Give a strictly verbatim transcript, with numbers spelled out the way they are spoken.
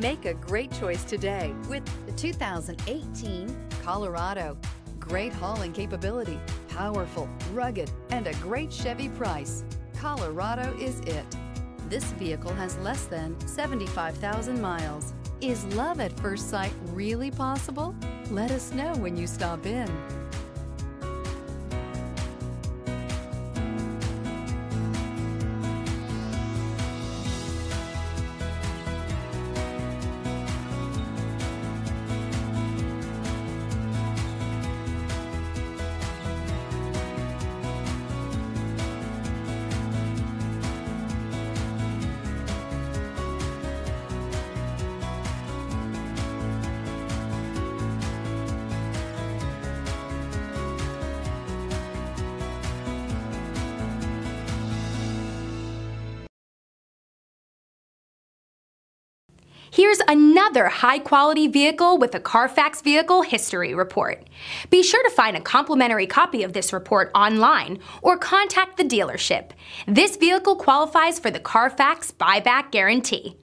Make a great choice today with the two thousand eighteen Colorado. Great hauling capability, powerful, rugged, and a great Chevy price. Colorado is it. This vehicle has less than seventy-five thousand miles. Is love at first sight really possible? Let us know when you stop in. Here's another high-quality vehicle with a Carfax Vehicle History Report. Be sure to find a complimentary copy of this report online or contact the dealership. This vehicle qualifies for the Carfax Buyback Guarantee.